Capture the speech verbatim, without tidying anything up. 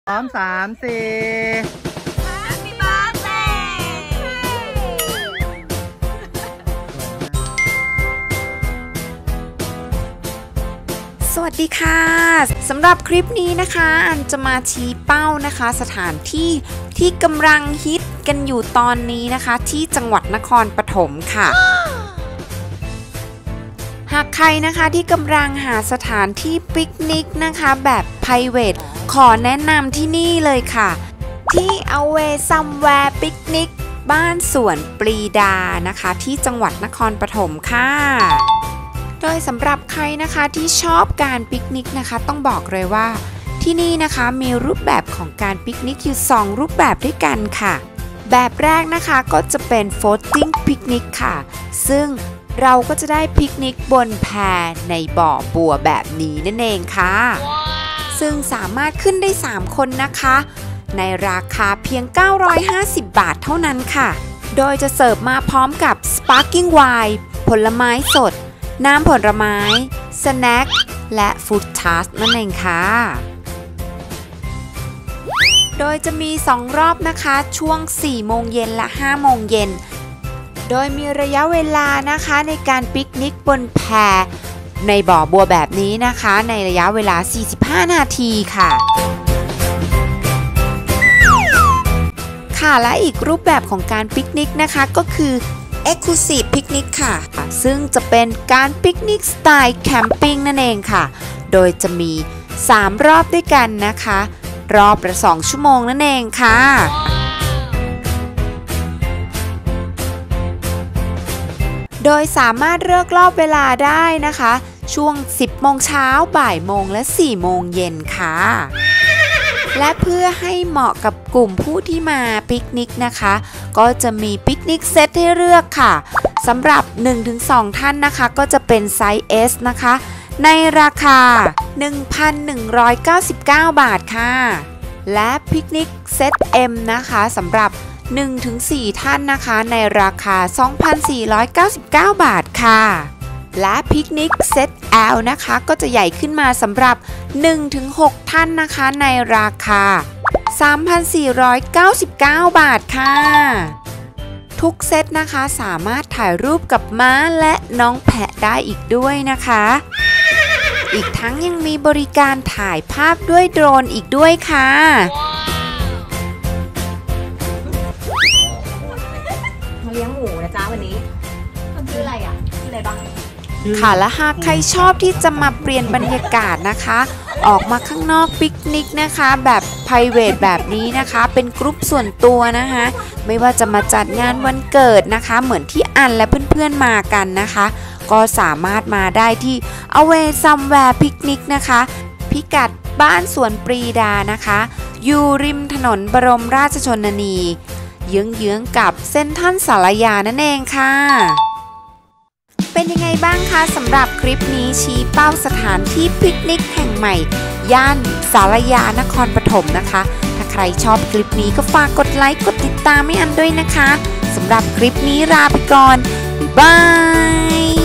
พร้อมสามสี่ Happy birthday สวัสดีค่ะสำหรับคลิปนี้นะคะอันจะมาชี้เป้านะคะสถานที่ที่กำลังฮิตกันอยู่ตอนนี้นะคะที่จังหวัดนครปฐมค่ะ หากใครนะคะที่กำลังหาสถานที่ปิกนิกนะคะแบบ private ขอแนะนำที่นี่เลยค่ะที่ Away Somewhere Picnic บ้านสวนปรีดานะคะที่จังหวัดนครปฐมค่ะโดยสำหรับใครนะคะที่ชอบการปิกนิกนะคะต้องบอกเลยว่าที่นี่นะคะมีรูปแบบของการปิกนิกอยู่สองรูปแบบด้วยกันค่ะแบบแรกนะคะก็จะเป็น floating picnic ค่ะซึ่งเราก็จะได้ปิกนิกบนแพในบ่อบัวแบบนี้นั่นเองค่ะ wow. ซึ่งสามารถขึ้นได้สามคนนะคะในราคาเพียงเก้าร้อยห้าสิบบาทเท่านั้นค่ะโดยจะเสิร์ฟมาพร้อมกับ sparkling wine ผลไม้สดน้ำผลไม้สแน็คและฟู้ดทัสนั่นเองค่ะโดยจะมีสองรอบนะคะช่วงสี่โมงเย็นและห้าโมงเย็นโดยมีระยะเวลานะคะในการปิกนิกบนแพในบ่อบัวแบบนี้นะคะในระยะเวลาสี่สิบห้านาทีค่ะค่ะและอีกรูปแบบของการปิกนิกนะคะก็คือ Exclusive Picnic ค่ะซึ่งจะเป็นการปิกนิกสไตล์แคมปิ้งนั่นเองค่ะโดยจะมีสามรอบด้วยกันนะคะรอบละสองชั่วโมงนั่นเองค่ะโดยสามารถเลือกรอบเวลาได้นะคะช่วงสิบโมงเช้าบ่ายโมงและสี่โมงเย็นค่ะและเพื่อให้เหมาะกับกลุ่มผู้ที่มาปิกนิกนะคะก็จะมีปิกนิกเซตให้เลือกค่ะสำหรับ หนึ่งถึงสอง ท่านนะคะก็จะเป็นไซส์ เอส นะคะในราคา หนึ่งพันหนึ่งร้อยเก้าสิบเก้า บาทค่ะและปิกนิกเซต เอ็ม นะคะสำหรับ หนึ่งถึงสี่ ท่านนะคะในราคา สองพันสี่ร้อยเก้าสิบเก้า บาทค่ะและปิกนิกเซต แอล นะคะก็จะใหญ่ขึ้นมาสำหรับ หนึ่งถึงหก ท่านนะคะในราคา สามพันสี่ร้อยเก้าสิบเก้า บาทค่ะทุกเซตนะคะสามารถถ่ายรูปกับม้าและน้องแพะได้อีกด้วยนะคะอีกทั้งยังมีบริการถ่ายภาพด้วยโดรนอีกด้วยค่ะมาเลี้ยงหมูนะจ๊ะวันนี้มันคืออะไรอ่ะคืออะไรบ้างค่ะและหากใครชอบที่จะมาเปลี่ยนบรรยากาศนะคะออกมาข้างนอกปิกนิกนะคะแบบ private แบบนี้นะคะเป็นกรุ๊ปส่วนตัวนะคะไม่ว่าจะมาจัดงานวันเกิดนะคะเหมือนที่อันและเพื่อนๆมากันนะคะก็สามารถมาได้ที่ Away Somewhere Picnic นะคะพิกัดบ้านสวนปรีดานะคะอยู่ริมถนนบรมราชชนนีเยื้องๆกับเซ็นทรัลศาลายานั่นเองค่ะเป็นยังไงบ้างคะสำหรับคลิปนี้ชี้เป้าสถานที่ปิกนิกแห่งใหม่ย่านศาลายานครปฐมนะคะถ้าใครชอบคลิปนี้ก็ฝากกดไลค์กดติดตามให้อันด้วยนะคะสำหรับคลิปนี้ลาไปก่อนบ๊ายบาย